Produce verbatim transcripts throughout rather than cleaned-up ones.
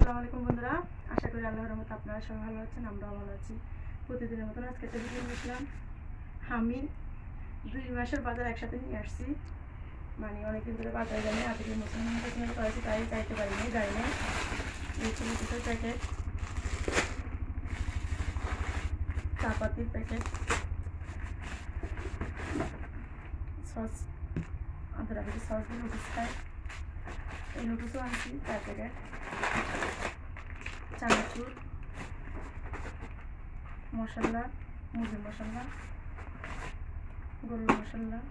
আসসালামু আলাইকুম বন্ধুরা, আশা করি আল্লাহর রহমতে আপনারা সবাই ভালো আছেন, আমরাও ভালো আছি। প্রতিদিনের মতন আজকে একটা ভিডিও নিয়েছিলাম। আমি দুই মাসের বাজার একসাথে নিয়ে আসছি, মানে অনেকদিন ধরে বাজারে জানি আজকে মুসলমান পছন্দ করেছি, তাই চাইতে পারিনি, যাই না। এই ছোটো ছোটো প্যাকেট চাপাতির প্যাকেট, সস আদা কেজি সস দিয়ে নুডলস খাই। এই নুডলসও আনছি চার প্যাকেট, চানাচুর, মশলা, মুরগির মশলা, গরুর মশলা,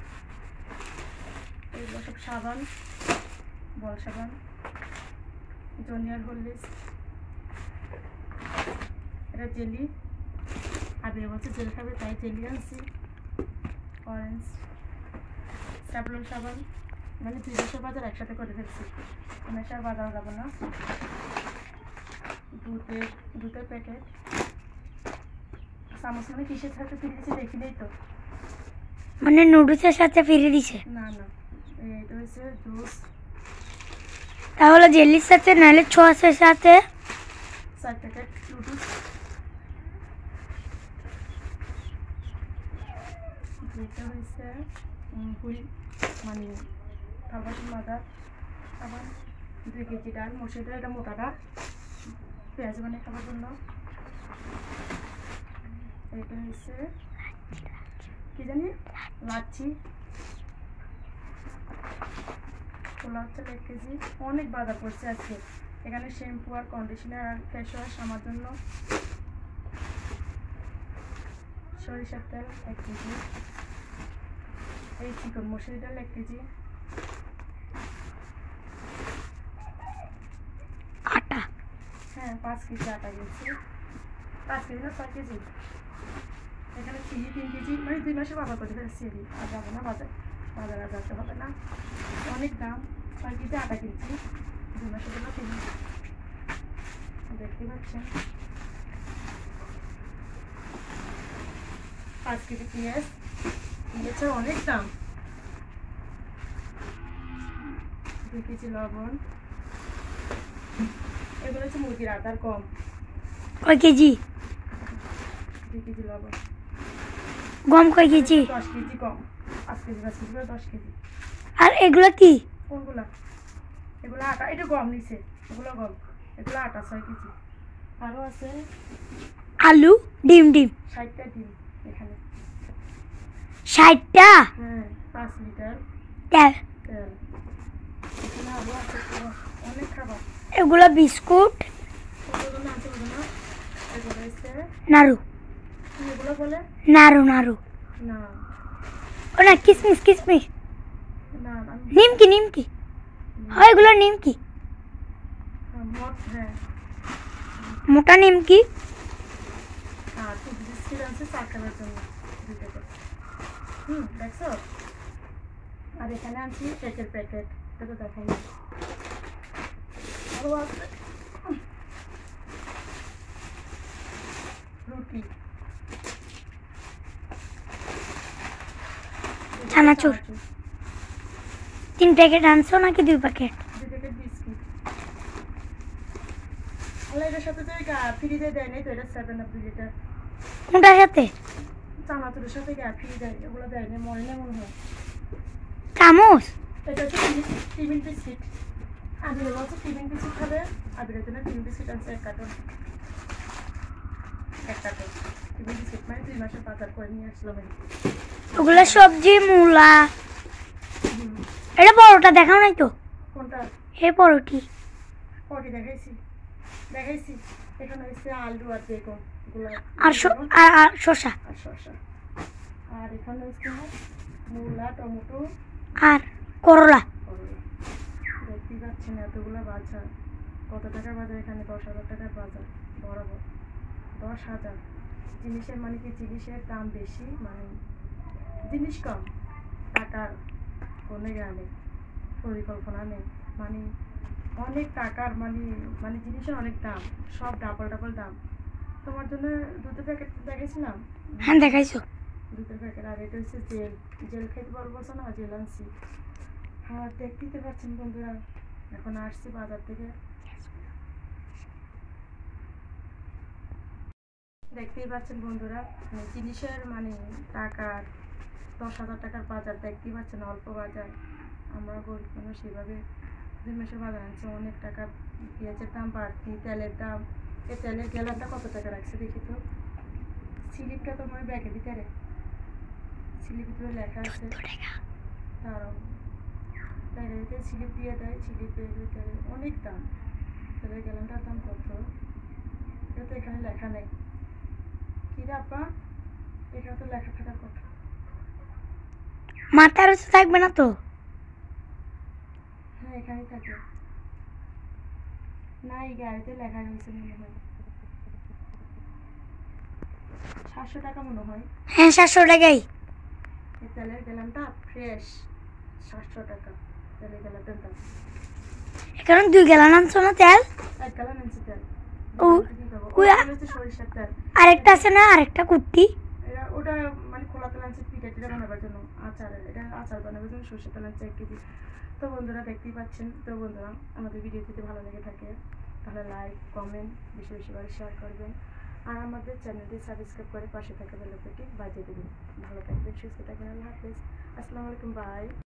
এগুলো সব সাবান, বল সাবান, জনিয়ার হরলিক্স, এটা জেলি, আগে বছর জেল খাবে তাই জেলি আনছি, অরেঞ্জ, স্যাভলন সাবান, মানে দুই বছর বাজার একসাথে করে ফেলছি, আমি আর বাজার যাবো না। দুধের দুধের প্যাকেট, চামচ মানে কিসের সাথে ফিরে দিচ্ছে দেখি নেই তো, মানে নুডলসের সাথে ফিরে দিছে না না এটা হচ্ছে জুস, তাহলে জেলির সাথে নাহলে সসের সাথে চার প্যাকেট নুডলস, এটা হয়েছে হুইল মানে খাবার মাদার, আবার দুই কেজি ডাল, মসুর ডাল, এটা মোটা ডাল, পেঁয়াজ বানিয়ে খাবার জন্য। এটা হচ্ছে কি জানি লাচ্ছি, ছোলা হচ্ছে এক কেজি। অনেক বাজার করছে আজকে। এখানে শ্যাম্পু আর কন্ডিশনার আর ফেস ওয়াশ আমার জন্য, সরিষার তেল এক কেজি, এই চিকন মসুর ডাল এক কেজি, আটা, হ্যাঁ পাঁচ কেজি আটা গেছে, পাঁচ কেজি না ছয় কেজি। এখানে চিনি তিন কেজি, মানে দুই মাসে বাজার করে ফেলেছি। আর যাবো না বাজার, বাজার আর যেতে হবে না, অনেক দাম। ছয় কেজি আটা কিনছি দুই মাসের জন্য কিনি, দেখতে পাচ্ছেন। পাঁচ কেজি পেঁয়াজ, পেঁয়াজের অনেক দাম। দুই কেজি লবণ, এগুলো হচ্ছে মুরগির আদার কম, কয় কেজি দুই কেজি লবণ, গম কয় কেজি, দশ কেজি কম, পাঁচ কেজি পাঁচ কেজি দশ কেজি। আর এগুলো কি? কোনগুলা? এগুলো আটা, এটা গম নিছে, এগুলো গম, এগুলো আটা ছয় কেজি। আরও আছে আলু, ডিম ডিম ষাটটা ডিম এখানে, ষাটটা, হ্যাঁ পাঁচ লিটার তেল, তেল এখানে। আরও আছে অনেক খাবার, এগুলো বিস্কুট, কতজন আছে বলো না। এগুলো হচ্ছে নাড়ু, কি এগুলো বলে? নাড়ু নাড়ু, না ও না কিসমিস কিসমিস, না না, নিমকি নিমকি, হয় এগুলো নিমকি, মদ, হ্যাঁ। মোটা নিমকি। আর টুথ বিস্কিট আছে চা খাবার জন্য দুই প্যাকেট, হুম দেখছো। আর এখানে আনছি কেকের প্যাকেট, এটা তো দেখাই না। আরও আছে রুটি, চানাচুর, তিন প্যাকেট আনছো নাকি দুই প্যাকেট? দুই প্যাকেট বিস্কিট। আল্লাহ, এটার সাথে তো ফ্রিজে দেয় নাই তো, এটা সেভেন আপ দুই লিটার। কোনটার সাথে? চানাচুরের সাথে ফ্রি দেয়, এগুলো দেয় না, মনে নেই মনে হয়। চামচ, এটা হচ্ছে টিফিন বিস্কিট, আবিরের বলছে টিফিন বিস্কিট খাবে, আবিরের জন্য টিফিন বিস্কিট আনছে এক কার্টন, এক কার্টন টিফিন বিস্কিট, মানে দুই মাসের বাজার করে নিয়ে আসলাম। ওগুলো সবজি, মূলা। এটা পরোটা দেখাও নাই তো? কোনটা? হে পরোটি, পটি দেখাইছি দেখাইছি এখানে হচ্ছে আলু আর বেগুন, এগুলো আর শ- আর- আর শসা, আর শসা। আর এখানে হচ্ছে মূলা, টমেটো আর করলা। করলা। দেখতেই পাচ্ছেন এতগুলো বাজার, কত টাকার বাজার এখানে? দশ হাজার টাকার বাজার বরাবর, দশ হাজার। জিনিসের মানে কি, জিনিসের দাম বেশি, মানে জিনিস কম, টাকার কোনো ইয়া নেই, পরিকল্পনা নেই, মানে অনেক টাকার, মানে মানে জিনিসের অনেক দাম, সব ডাবল ডাবল দাম। তোমার জন্য দুধের প্যাকেট দেখেছিলাম, হ্যাঁ দেখাইছো। দুধের প্যাকেট। আর এটা হচ্ছে জেল, জেল খেতে পারবো বলছো না, জেল আনছি। আর দেখতেই পাচ্ছেন বন্ধুরা, এখন আসছি বাজার থেকে, দেখতেই পাচ্ছেন বন্ধুরা, মানে জিনিসের মানে টাকার দশ হাজার টাকার বাজার দেখতেই পাচ্ছেন, অল্প বাজার। আমরা গরিব মানুষ সেভাবে দুই মাসের বাজার আনছে, অনেক টাকা। পেঁয়াজের দাম বাড়তি, তেলের দাম। এই তেলের গ্যালানটা কত টাকা রাখছে দেখি তো। স্লিপটা তো মনে ব্যাগের ভিতরে, স্লিপ ভিতরে লেখা আছে। তারও ব্যাগের ভিতরে স্লিপ দিয়ে দেয়, স্লিপের ভিতরে অনেক দাম। তেলের গ্যালানটার দাম কত এটা তো এখানে লেখা নেই। কি রে আপা, এখানে তো লেখা থাকার কথা। মাথার উঁচু থাকবে না তো? হ্যাঁ এখানেই থাকে। না এই গাড়িতে লেখা হয়েছে মনে হয়, সাতশো টাকা মনে হয়। হ্যাঁ সাতশো টাকাই। এই তেলের গ্যালানটা ফ্রেশ, সাতশো টাকা তেলের গ্যালানটার দাম। এখন দুই গ্যালন আনছো না তেল? এক গ্যালান আনছি তেল। ও, কি খাবো? ওই ওটা হচ্ছে সরিষার তেল। আরেকটা আছে না, আরেকটা কুর্তি? এটা ওটা মানে খোলা তেল আনছি পিঠা টিঠা বানাবার জন্য, আচার, এটা আচার বানাবার জন্য সরষের তেল আনছি এক কেজি। তো বন্ধুরা দেখতেই পাচ্ছেন। তো বন্ধুরা আমাদের ভিডিও যদি ভালো লেগে থাকে তাহলে লাইক কমেন্ট বেশি বেশি করে শেয়ার করবেন, আর আমাদের চ্যানেলটি সাবস্ক্রাইব করে পাশে থাকা বেল আইকনটি বাজিয়ে দেবেন। ভালো থাকবেন, সুস্থ থাকবেন, আল্লাহ হাফেজ, আসসালামু আলাইকুম, বাই।